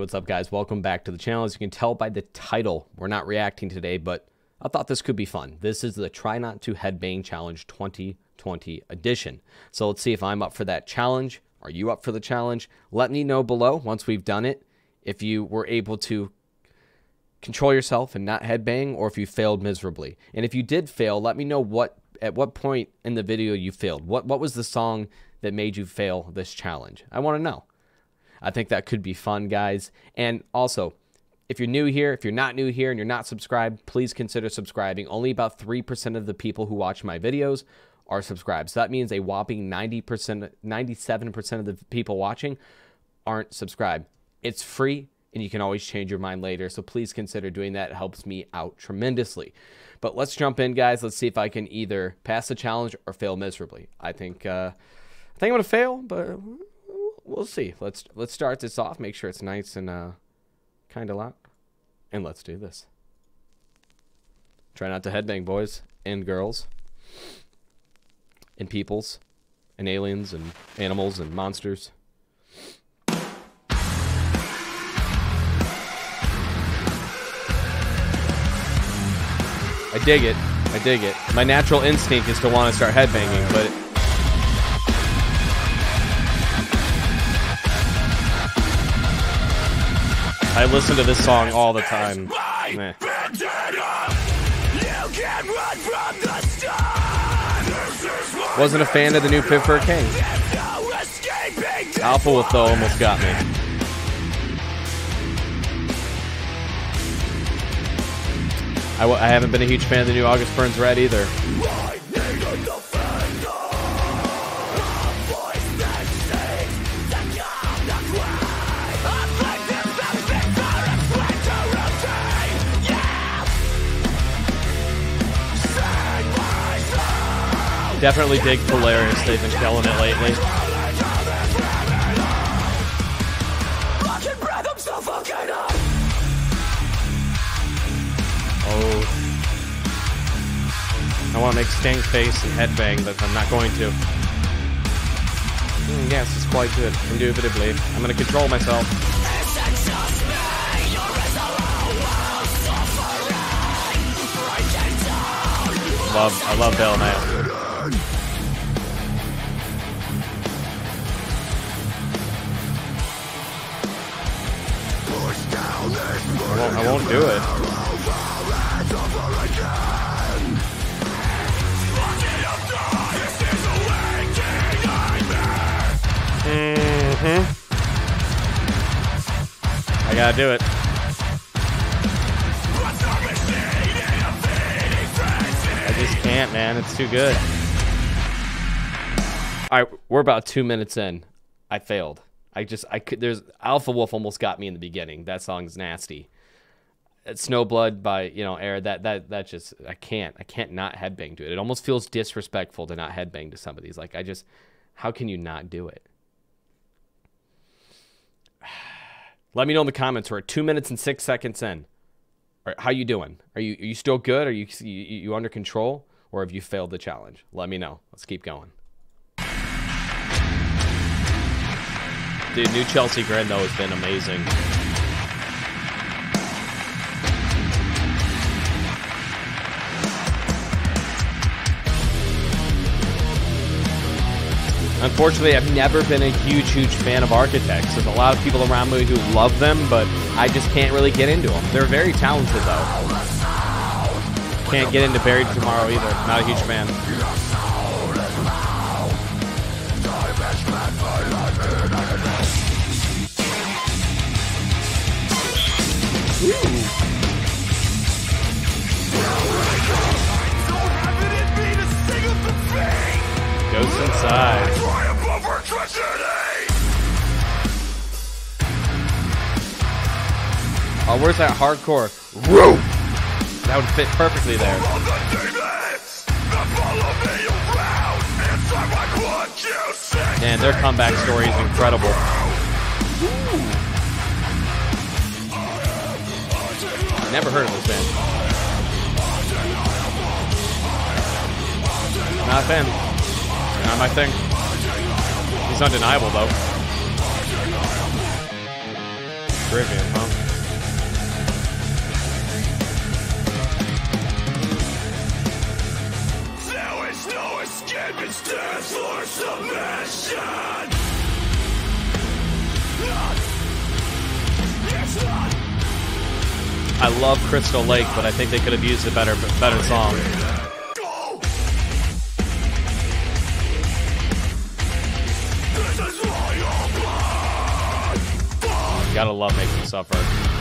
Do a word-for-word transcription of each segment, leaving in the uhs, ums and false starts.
what's up, guys? Welcome back to the channel. As you can tell by the title, we're not reacting today, but I thought this could be fun. This is the Try Not to Headbang Challenge twenty twenty edition. So let's see if I'm up for that challenge. Are you up for the challenge? Let me know below once we've done it if you were able to control yourself and not headbang, or if you failed miserably. And if you did fail, let me know what at what point in the video you failed. What what was the song that made you fail this challenge? I want to know. I think that could be fun, guys. And also, if you're new here, if you're not new here and you're not subscribed, please consider subscribing. Only about three percent of the people who watch my videos are subscribed. So that means a whopping ninety percent, ninety-seven percent of the people watching aren't subscribed. It's free, and you can always change your mind later. So please consider doing that. It helps me out tremendously. But let's jump in, guys. Let's see if I can either pass the challenge or fail miserably. I think, uh, I think I'm going to fail, but we'll see. Let's let's start this off. Make sure it's nice and uh, kind of loud. And let's do this. Try not to headbang, boys and girls. And peoples. And aliens and animals and monsters. I dig it. I dig it. My natural instinct is to want to start headbanging, but I listen to this song all the time. Meh. Wasn't a fan of the new Pittsburgh King. Alpha Wolf, though, almost got me. I, w I haven't been a huge fan of the new August Burns Red either. Definitely dig Polaris. They've been killing it lately. Oh. I want to make stank face and headbang, but I'm not going to. Mm, yes, it's quite good. Indubitably. I'm going to control myself. Love, I love Bell Knight. I won't, I won't do it. Mm-hmm. I gotta do it. I just can't, man. It's too good. All right, we're about two minutes in. I failed. I just, I could, there's, Alpha Wolf almost got me in the beginning. That song's nasty. It's Snowblood by, you know, Air. That, that, that just, I can't, I can't not headbang to it. It almost feels disrespectful to not headbang to some of these. Like, I just, how can you not do it? Let me know in the comments. We're at two minutes and six seconds in. All right, how you doing? Are you, are you still good? Are you, you, you under control? Or have you failed the challenge? Let me know. Let's keep going. Dude, new Chelsea Grin, though, has been amazing. Unfortunately, I've never been a huge, huge fan of Architects. There's a lot of people around me who love them, but I just can't really get into them. They're very talented, though. Can't get into Buried Tomorrow either. Not a huge fan. Ghosts Inside. Oh, where's that hardcore? Whoa! That would fit perfectly there. Man, their comeback story is incredible. Never heard of this band. Not a fan. Not my thing. He's undeniable, though. Caribbean, huh? There is no escape, it stands for submission. It's not. I love Crystal Lake, but I think they could have used a better, better song. Go. This is royal blood. Gotta love Make Them Suffer.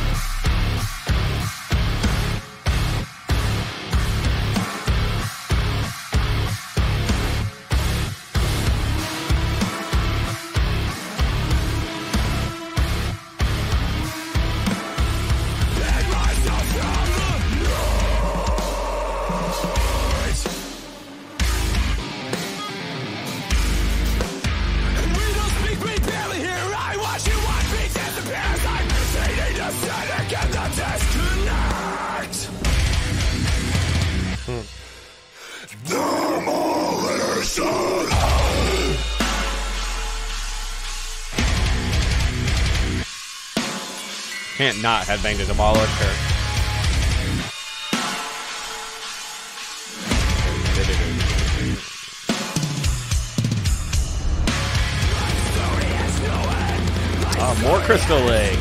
Can't not headbang to Demolish her. Oh, more Crystal Lake.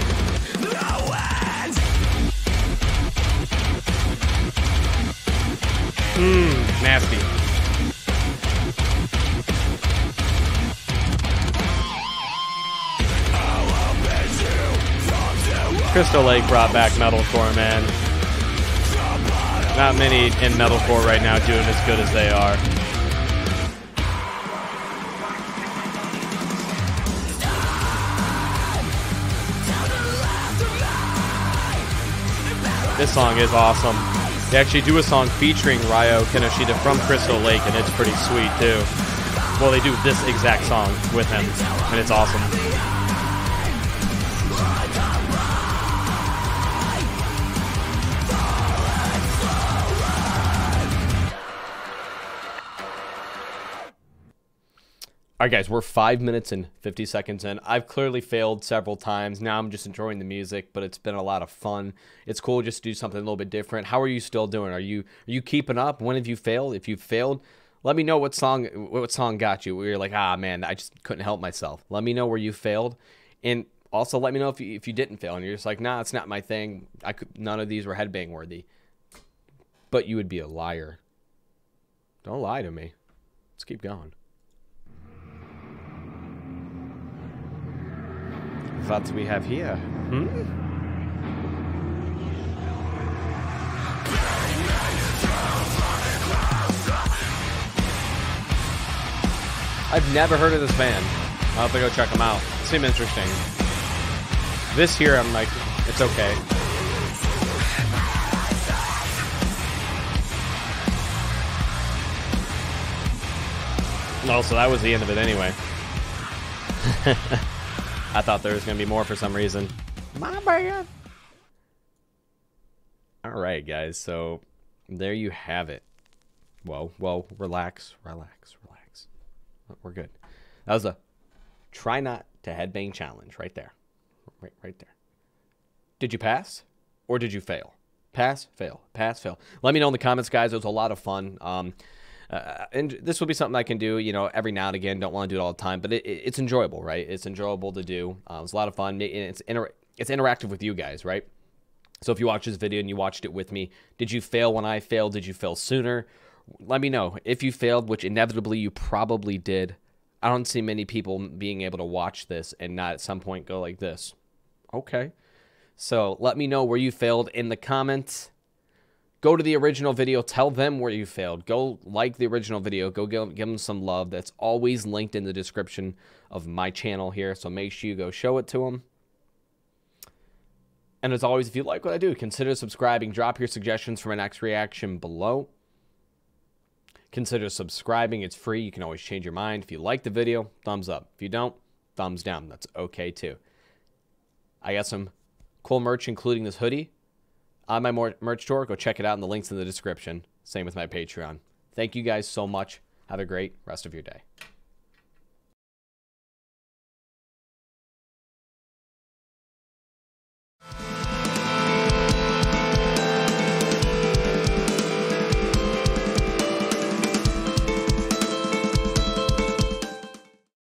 Mmm, nasty. Crystal Lake brought back metalcore, man. Not many in metalcore right now doing as good as they are. This song is awesome. They actually do a song featuring Ryo Kinoshita from Crystal Lake, and it's pretty sweet too. Well, they do this exact song with him, and it's awesome. All right, guys, we're five minutes and fifty seconds in. I've clearly failed several times. Now I'm just enjoying the music, but it's been a lot of fun. It's cool just to do something a little bit different. How are you still doing? Are you are you keeping up? When have you failed? If you've failed, let me know what song what song got you. Where you're like, ah, man, I just couldn't help myself. Let me know where you failed, and also let me know if you, if you didn't fail and you're just like, nah, it's not my thing. I could none of these were headbang worthy. But you would be a liar. Don't lie to me. Let's keep going. What we have here? Hmm? I've never heard of this band. I'll have to go check them out. Seem interesting. This here, I'm like, it's okay. No, so that was the end of it anyway. I thought there was going to be more for some reason. My bad. All right, guys. So there you have it. Whoa, whoa. Relax, relax, relax. We're good. That was a try not to headbang challenge right there. Right, right there. Did you pass or did you fail? Pass, fail, pass, fail. Let me know in the comments, guys. It was a lot of fun. Um, Uh, and this will be something I can do, you know, every now and again. Don't want to do it all the time, but it, it, it's enjoyable, right? It's enjoyable to do. Uh, it's a lot of fun. It's inter it's interactive with you guys, right? So if you watch this video and you watched it with me, did you fail when I failed? Did you fail sooner? Let me know. If you failed, which inevitably you probably did, I don't see many people being able to watch this and not at some point go like this. Okay. So let me know where you failed in the comments. Go to the original video. Tell them where you failed. Go like the original video. Go give, give them some love. That's always linked in the description of my channel here. So make sure you go show it to them. And as always, if you like what I do, consider subscribing. Drop your suggestions for my next reaction below. Consider subscribing. It's free. You can always change your mind. If you like the video, thumbs up. If you don't, thumbs down. That's okay too. I got some cool merch, including this hoodie. On my merch store, go check it out in the links in the description. Same with my Patreon. Thank you guys so much. Have a great rest of your day.